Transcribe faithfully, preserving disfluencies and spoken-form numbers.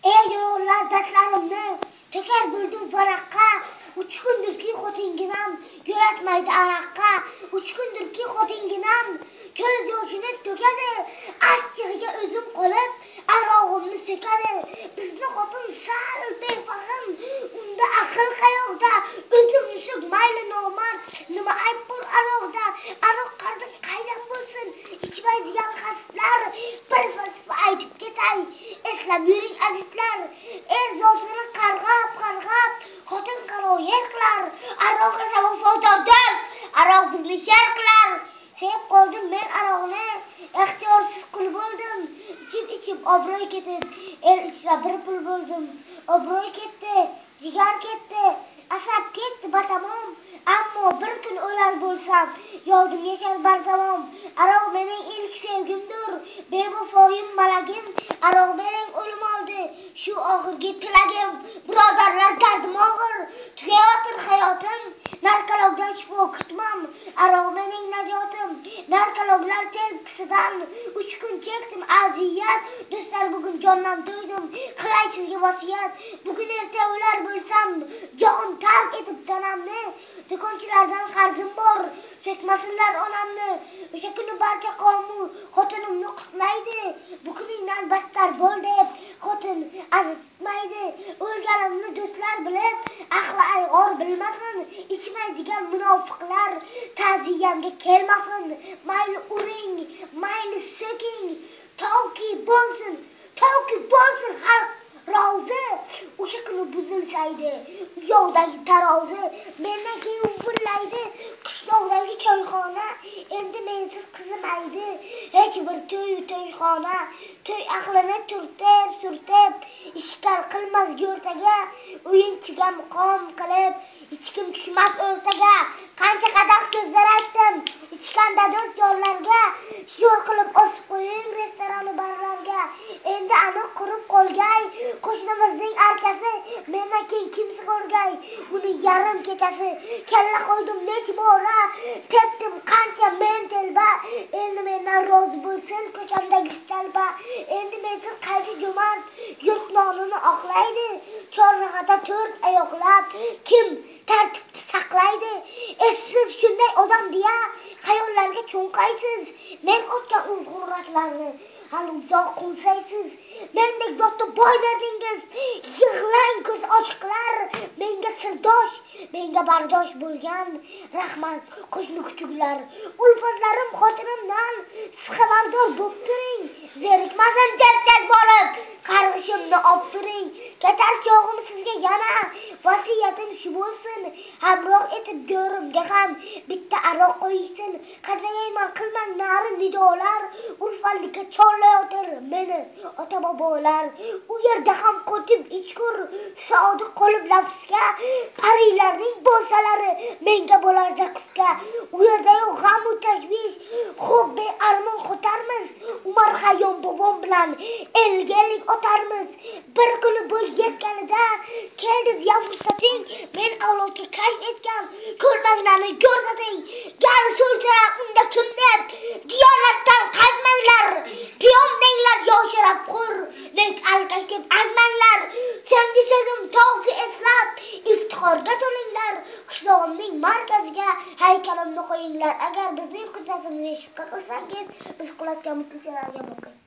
Ey yo'llar dardlarimni to'kar bildim varaqqa. Uch kundirki xotinginam yo'latmaydi araqqa. Uch kundirki xotinginam ko'z yoshini to'kadi. Achchig'iga o'zim qolib arog'imni so'kadi. Bizni xotin sal befahm, unda aql qayoqda? O'zimni so'k mayli nomard, nima ayb bor aroqda? Aroq qardim qaydan bo'lsin ichmaydigan xaslar. Bir falsafa aytib ketay, eslab yuring azizlar. Er zotini qarg'ab qarg'ab xotin qaro yer qilar. Aroq esa vafodor do'st, aroq bizni sher qilar. Sevib qoldim men aroqni, ixtiyorsiz qul bo'ldim. Ichib ichib obro'y ketib, el ichida bir pul bo'ldim. Obro'y ketdi, jigar ketdi, asab ketdi batamom. Ammo bir kun o'lar bo'lsam, yodim yashar bardavom. Aroq mening ilk sevgimdir, bevafoyim malagim. Aroq mening o'lim oldi, shu oxirgi tilagim. Birodarlar dardim og'ir, tugayotir hayotim. Narkologdan shifo kutmam, aroq mening najotim. Narkologlar telkisidan uch kun chekdim aziyat. Do'stlar bugun jondan to'ydim, qilay sizga vasiyat. Bugun erta o'lar bo'lsam, jon tark etib tanamni. Do'konchilardan qarzim bor, chekmasinlar onamni. O'sha kuni barcha qavmu xotinimni qutlaydi. Bu kuningdan battar bo'l deb xotin azitmaydi. O'lganimni do'stlar bilib, ahli ayg'or bilmasin. Ichmaydigan munofiqlar ta'ziyamga kelmasin. Mayli uring, mayli so'king, toki bo'lsin, toki bo'lsin xalq rozi. O'sha kuni buzilsaydi yovdagi tarozi, mendan keyin uvullaydi qishloqdagi choyxona. Endi mensiz qizimaydi hech bir to'y to'yxona. To'y ahlini turtib surtib ishkal qilmas go'rtaga. O'yinchiga muqom qilib hech kim tushmas o'rtaga. Qancha qadoq so'zlar aytdim ichganda do'st yorlarga. Sho'r qilib osib qo'ying restorani barlarga. Endi aniq qurib qolgay qo'shnimizning arkasi. Mendan keyin kimsi ko'rgay buni yarim kechasi. Kalla qo'ydim nech bora, tepdim qancha men telba. Endi mendan rozi bo'lsin ko'chamdagi talba. Endi mensiz qaysi jo'mard yurt nonini oqlaydi. Chorrahada to'rt oyoqlab kim tartibni saqlaydi? Siz shunday odam deya xayollarga cho'nqaysiz. Men o'tgan urg'uratlarni hali uzoq qo'nsaysiz. Mendek zotni boy berdingiz, yig'lang ko'z ochiqlar. Menga sirdosh, menga bardosh bo'lgan rahmat qo'shni kuchuklar. Ulfatlarim xotinimdan siz xabardor bo'p turing. Zerikmasin tez-tez bo'lib qarg'ishimni olib turing. Ketar chog'im sizga yana vasiyatim shu bo'lsin. Hamroh etib go'rimga ham bitta aroq qo'yishsin. Qadrlayman qilmang nari nidolar. Urfallikka chorlayotir meni ota bobolar. U yerda ham qotib ichkur sodiq qolib lafzga. Parilarning bo'lsalari menga bo'larda qusga. U yerda yo'q g'am u tashvish, xo'p bearmon qotarmiz. Umar Hayyom bobom bilan elgalik otarmiz. Bir kuni bo'y yetganida keldi ziyo fursating. Men avlodga kayf etgan ko'rmanglarni ko'rsating. Gal so'lchalar unda kim deb diyonatdan qaytmanglar. Piyom denglar yosharab qur, lek alkash deb aytmanglar. So'nggi so'zim toki eslab iftixorga to'linglar. Qishlog'imning markaziga haykalimni qo'yinglar. Agar bizning hujjatimizni shubha qilsangiz, biz qilayotgan muxlisalarga boqing.